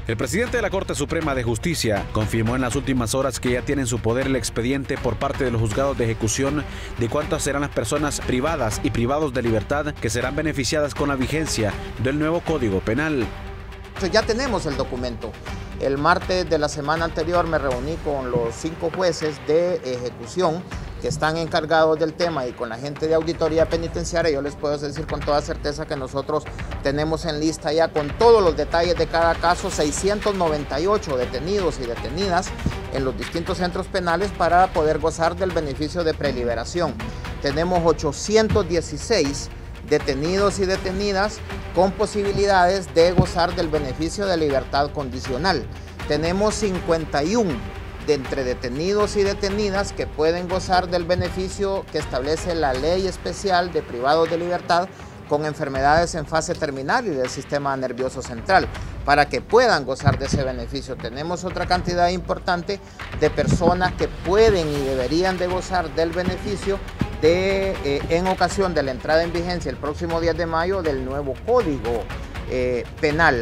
El presidente de la Corte Suprema de Justicia confirmó en las últimas horas que ya tiene en su poder el expediente por parte de los juzgados de ejecución de cuántas serán las personas privadas y privados de libertad que serán beneficiadas con la vigencia del nuevo Código Penal. Ya tenemos el documento. El martes de la semana anterior me reuní con los 5 jueces de ejecución que están encargados del tema y con la gente de auditoría penitenciaria. Yo les puedo decir con toda certeza que nosotros tenemos en lista ya con todos los detalles de cada caso 698 detenidos y detenidas en los distintos centros penales para poder gozar del beneficio de preliberación. Tenemos 816 detenidos y detenidas con posibilidades de gozar del beneficio de libertad condicional. Tenemos 51 de entre detenidos y detenidas que pueden gozar del beneficio que establece la ley especial de privados de libertad con enfermedades en fase terminal y del sistema nervioso central, para que puedan gozar de ese beneficio. Tenemos otra cantidad importante de personas que pueden y deberían de gozar del beneficio en ocasión de la entrada en vigencia el próximo 10 de mayo del nuevo Código Penal.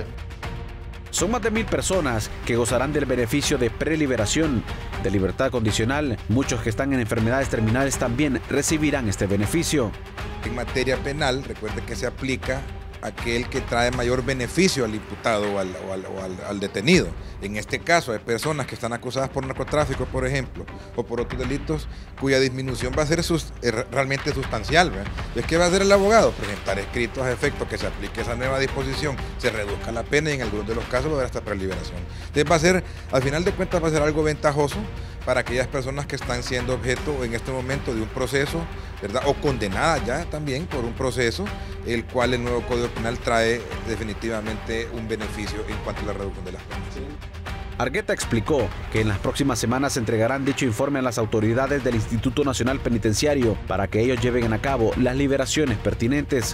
Son más de 1000 personas que gozarán del beneficio de preliberación, de libertad condicional. Muchos que están en enfermedades terminales también recibirán este beneficio. En materia penal, recuerde que se aplica aquel que trae mayor beneficio al imputado o al detenido. En este caso, hay personas que están acusadas por narcotráfico, por ejemplo, o por otros delitos cuya disminución va a ser realmente sustancial, ¿verdad? Entonces, ¿qué va a hacer el abogado? Presentar escritos a efecto que se aplique esa nueva disposición, se reduzca la pena y en algunos de los casos va a haber hasta preliberación. Entonces, va a ser, al final de cuentas, va a ser algo ventajoso para aquellas personas que están siendo objeto en este momento de un proceso, ¿verdad? O condenadas ya también por un proceso, el cual el nuevo Código Penal trae definitivamente un beneficio en cuanto a la reducción de las penas. Argueta explicó que en las próximas semanas entregarán dicho informe a las autoridades del Instituto Nacional Penitenciario para que ellos lleven a cabo las liberaciones pertinentes.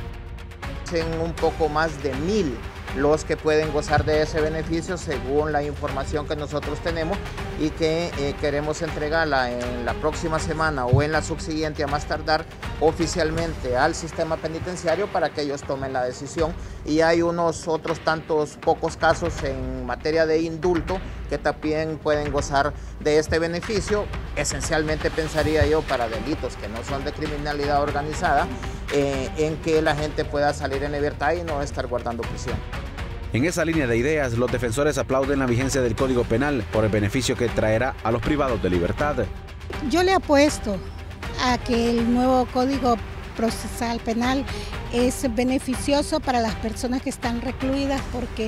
En un poco más de 1000 los que pueden gozar de ese beneficio según la información que nosotros tenemos y que queremos entregarla en la próxima semana o en la subsiguiente a más tardar oficialmente al sistema penitenciario para que ellos tomen la decisión. Y hay unos otros tantos pocos casos en materia de indulto que también pueden gozar de este beneficio, esencialmente pensaría yo para delitos que no son de criminalidad organizada, en que la gente pueda salir en libertad y no estar guardando prisión. En esa línea de ideas, los defensores aplauden la vigencia del Código Penal por el beneficio que traerá a los privados de libertad. Yo le apuesto a que el nuevo Código Procesal Penal es beneficioso para las personas que están recluidas, porque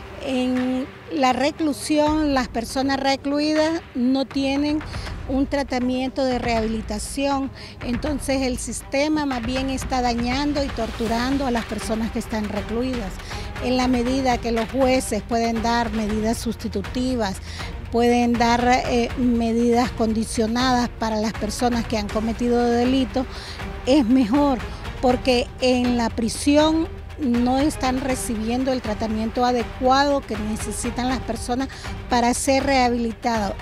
en la reclusión las personas recluidas no tienen un tratamiento de rehabilitación, entonces el sistema más bien está dañando y torturando a las personas que están recluidas. En la medida que los jueces pueden dar medidas sustitutivas, pueden dar medidas condicionadas para las personas que han cometido delitos, es mejor, porque en la prisión no están recibiendo el tratamiento adecuado que necesitan las personas para ser rehabilitados.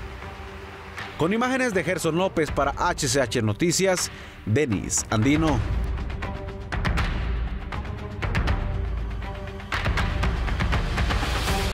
Con imágenes de Gerson López para HCH Noticias, Denis Andino.